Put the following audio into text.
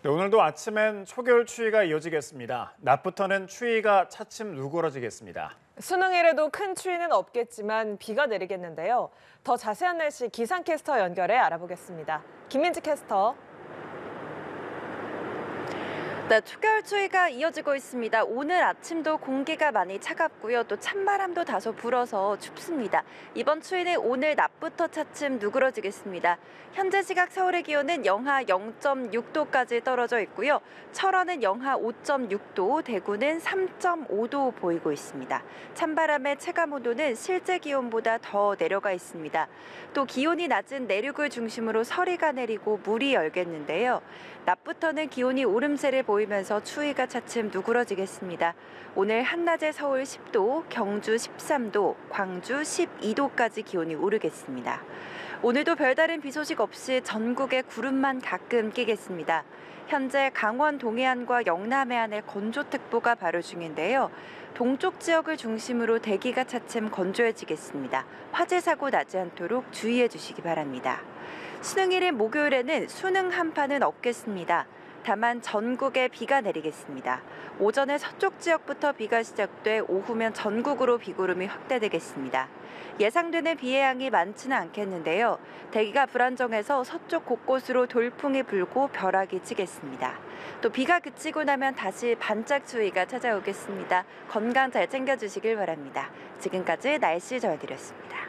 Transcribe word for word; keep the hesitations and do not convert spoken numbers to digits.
네, 오늘도 아침엔 초겨울 추위가 이어지겠습니다. 낮부터는 추위가 차츰 누그러지겠습니다. 수능일에도 큰 추위는 없겠지만 비가 내리겠는데요. 더 자세한 날씨 기상캐스터 연결해 알아보겠습니다. 김민지 캐스터. 네, 초겨울 추위가 이어지고 있습니다. 오늘 아침도 공기가 많이 차갑고요. 또 찬바람도 다소 불어서 춥습니다. 이번 추위는 오늘 낮부터 차츰 누그러지겠습니다. 현재 시각 서울의 기온은 영하 영 점 육 도까지 떨어져 있고요. 철원은 영하 오 점 육 도, 대구는 삼 점 오 도 보이고 있습니다. 찬바람의 체감 온도는 실제 기온보다 더 내려가 있습니다. 또 기온이 낮은 내륙을 중심으로 서리가 내리고 물이 열겠는데요. 낮부터는 기온이 오름세를 보이면서 추위가 차츰 누그러지겠습니다. 오늘 한낮에 서울 십 도, 경주 십삼 도, 광주 십이 도까지 기온이 오르겠습니다. 오늘도 별다른 비 소식 없이 전국에 구름만 가끔 끼겠습니다. 현재 강원 동해안과 영남 해안에 건조특보가 발효 중인데요. 동쪽 지역을 중심으로 대기가 차츰 건조해지겠습니다. 화재 사고 나지 않도록 주의해 주시기 바랍니다. 수능일인 목요일에는 수능 한파는 없겠습니다. 다만 전국에 비가 내리겠습니다. 오전에 서쪽 지역부터 비가 시작돼 오후면 전국으로 비구름이 확대되겠습니다. 예상되는 비의 양이 많지는 않겠는데요. 대기가 불안정해서 서쪽 곳곳으로 돌풍이 불고 벼락이 치겠습니다. 또 비가 그치고 나면 다시 반짝 추위가 찾아오겠습니다. 건강 잘 챙겨주시길 바랍니다. 지금까지 날씨 전해드렸습니다.